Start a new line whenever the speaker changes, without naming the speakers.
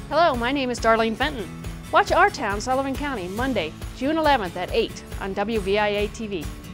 Hello, my name is Darlene Fenton. Watch Our Town, Sullivan County, Monday, June 11th at 8 on WVIA TV.